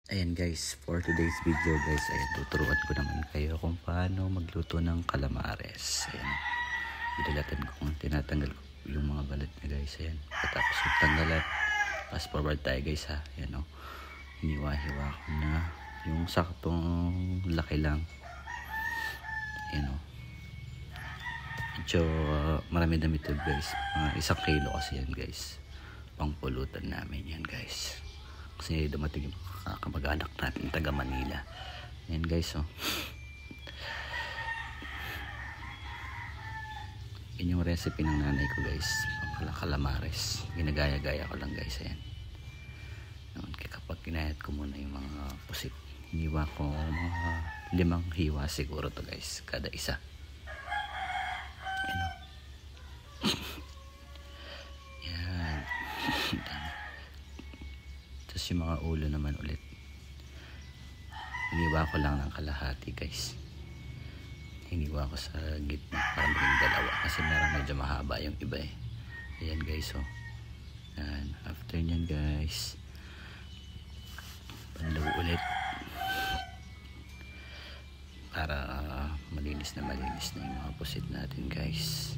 Ayan guys, for today's video guys, ayan, tuturuan ko naman kayo kung paano magluto ng calamares. Ayan, idalatan ko kung tinatanggal ko yung mga balat na guys. Ayan, patapos yung tanggalan, fast forward tayo guys ha. Ayan o, hiniwa-hiwa ko na yung saktong laki lang. Ayan o, medyo marami dami ito guys, mga 1 kilo kasi yan guys, pang pulutan namin yan guys. Kasi dumating yung kamag-anak natin taga Manila. Ayan guys, oh. Yun yung recipe ng nanay ko guys, pang calamares. Ginagaya-gaya ko lang guys. Ayan. Kapag kinayat ko muna yung mga pusit, hiniwa ko mga 5 hiwa siguro to guys, kada isa. Ayan, oh. Yan. Tapos yung mga ulo naman ulit, hiniwa ko lang ng kalahati guys. Hiniwa ko sa gitna para maging dalawa kasi meron medyo mahaba yung iba eh. Ayan guys, oh. Yan. After nyan guys, panlaw ulit para malinis na yung mga pusit natin guys.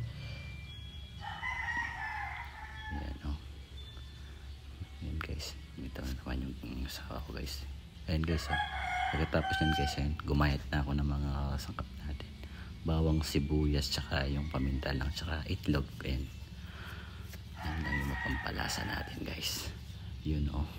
Ayan, oh. Ayan guys, ito naman yung asawa ko guys. Ayan guys, oh. Pagkatapos nyan guys, ayan, gumayat na ako ng mga sangkap natin, bawang, sibuyas, tsaka yung paminta lang, tsaka itlog. Ayan, yan lang yung mapampalasa natin guys. Yun, oh.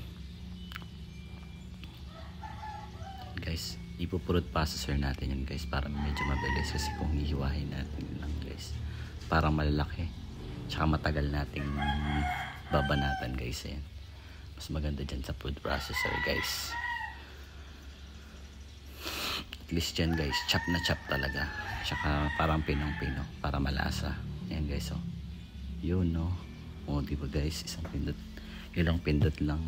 Guys, ipupurot processor natin yun guys para medyo mabilis, kasi kung hihiwahin natin lang guys, parang malalaki, tsaka matagal nating babanatan guys. Ayan, mas maganda dyan sa food processor guys. At least dyan guys, chop na chop talaga, tsaka parang pinong-pino para malasa. Ayan guys, oh. Yun, no. Oh, diba guys, isang pindot, ilang pindot lang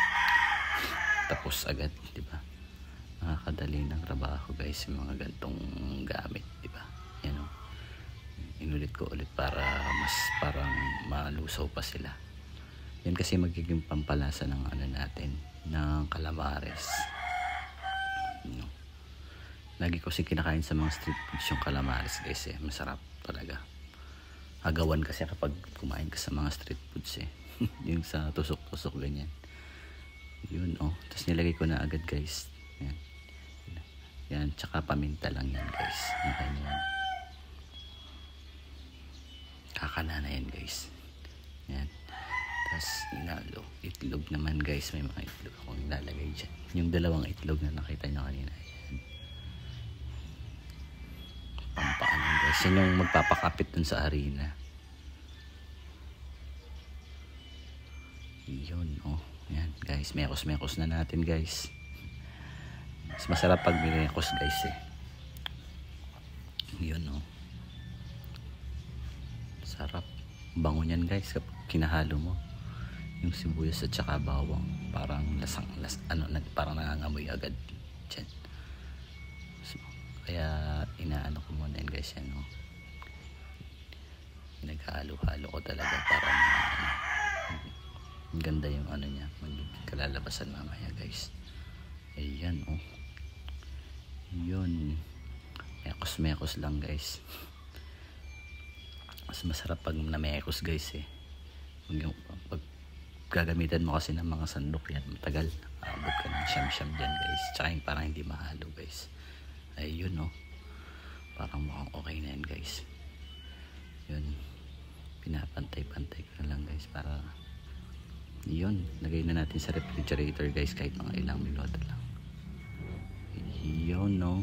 tapos agad, diba? Nakakadali ng trabaho guys yung mga gantong gamit, diba? Yan, oh. Inulit ko ulit para mas parang malusaw pa sila. Yan kasi magiging pampalasa ng ano natin, ng calamares. No. Lagi ko kasi kinakain sa mga street foods yung calamares guys eh. Masarap talaga. Agawan kasi kapag kumain ka sa mga street foods eh. Yung sa tusok-tusok ganyan. Yun, oh. Tapos nilagay ko na agad guys. Yan. Yan, tsaka paminta lang yan guys. Yan, yan. Kakana na yan guys. Yan. Tapos inalo. Itlog naman guys. May mga itlog akong nilalagay dyan. Yung 2 itlog na nakita nyo kanina. Yan. Pampaanan guys. Yan yung magpapakapit dun sa harina. Yun, oh. Yan guys. Mekos-mekos na natin guys. Mas masarap pag minekos guys eh. Yun, oh. Sarap. Bango nyan guys kapag kinahalo mo yung sibuyas at saka bawang. Parang parang nangangamoy agad dyan. So, kaya inaano ko muna yan guys, yan, oh. Naghalo-halo ko talaga para ganda yung ano niya, magiging kalalabasan mamaya guys. Ayan, oh. Yun, mekos lang guys. Mas masarap pag namekos guys eh. Pag gagamitan mo kasi ng mga sandok yan, matagal, abot ka ng siyam dyan guys. Tsaka yung parang hindi mahalo guys. Ayun, oh. Parang mukhang okay na yan guys. Yun, pinapantay-pantay ko na lang guys para yun, lagay na natin sa refrigerator guys kahit mga ilang minuto lang. Yun, no.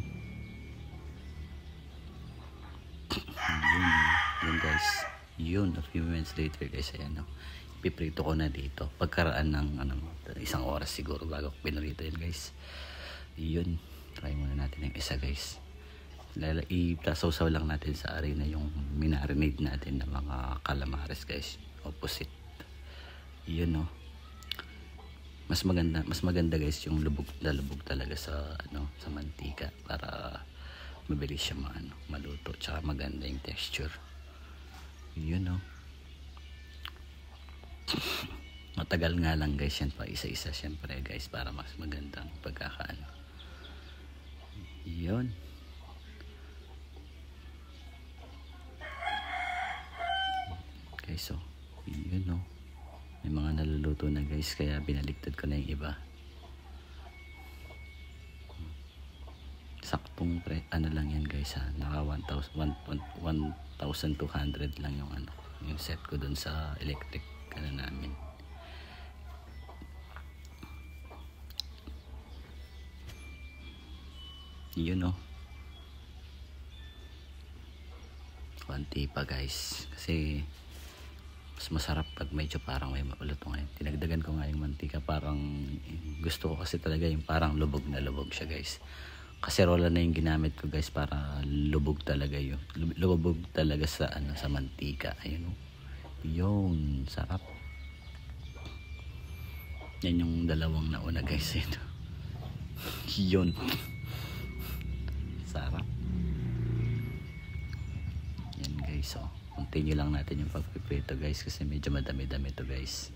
Yun guys. Yun, a few minutes later guys, ayan, no. Ipiprito ko na dito pagkaraan ng 1 oras siguro bago ko pinrito yun guys. Yun, try muna natin yung isa guys. Itasaw-saw lang natin sa arena yung minarinate natin ng mga calamares guys, opposite. Yun, no. Mas maganda guys yung lubog talaga sa sa mantika para mabilis siya maluto, tsaka maganda yung texture. Yun, no. Matagal nga lang guys yan pa isa-isa syempre guys para mas magandang pagkakaano. Yun. Okay, so yun no. May mga naluluto na guys kaya binaliktad ko na yung iba. Saktong ano lang yan guys ha. Naka 1,200 lang yung ano, yung set ko dun sa electric ano namin. Yun no. Konti pa guys kasi mas masarap pag medyo parang may malutong ngayon. Tinagdagan ko nga yung mantika, parang gusto ko kasi talaga yung parang lubog na lubog siya guys. Kaserola na yung ginamit ko guys para lubog talaga yun. Lubog talaga sa ano, sa mantika. Ayun oh. Yun, sarap. Yan yung dalawang nauna guys. Yun. Sarap. Yan guys oh. Continue lang natin yung pagpiprito guys kasi medyo madami-dami to guys.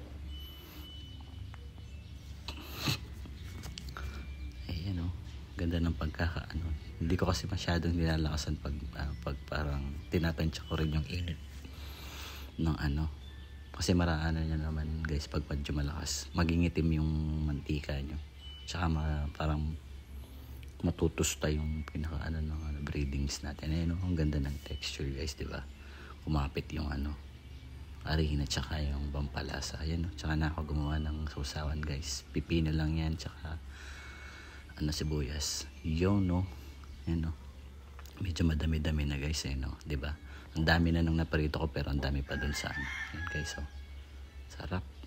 Ayan oh. Ganda ng pagkakaano. Hindi ko kasi masyadong nilalakasan pag parang tinatansya ko rin yung init ng ano. Kasi maraan niya naman guys pag medyo malakas. Magigitim yung mantika nyo. Tsaka parang matutusta yung pinakaano ng ano, breadings natin. Ayun oh, ang ganda ng texture guys, di ba? Kumapit yung ano, harina tsaka yung pampalasa. Ayan oh, tsaka na ako gumawa ng sausawan guys. Pipino lang yan tsaka ano, sibuyas. Yun no. Ayan no. Medyo madami-dami na guys eh no, di ba? Ang dami na nung naparito ko pero ang dami pa dun sa ano. Ayan guys oh. Sarap.